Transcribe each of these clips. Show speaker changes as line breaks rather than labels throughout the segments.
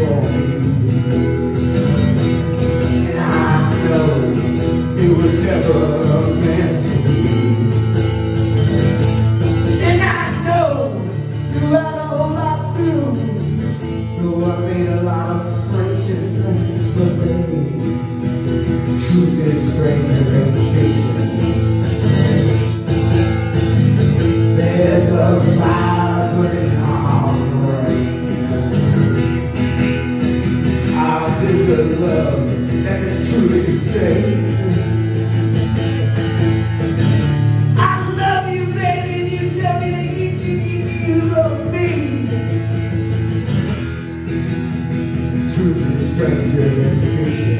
for me. And I know it was never meant to be. And I know you had a whole lot to do. Though I made a lot of friendships, but baby, truth is stranger than fiction. There's a fire burning on the rain. I'll do the love that is truly saved. I love you, baby, and you tell me that you love me. Truth is stranger than fiction.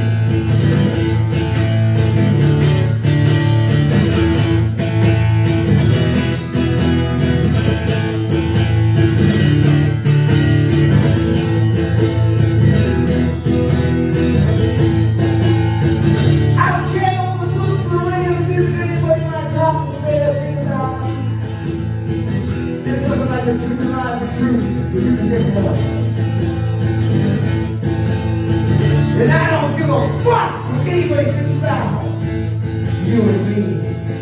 The truth and life, the truth, but you can get help. And I don't give a fuck what anybody thinks about you and me.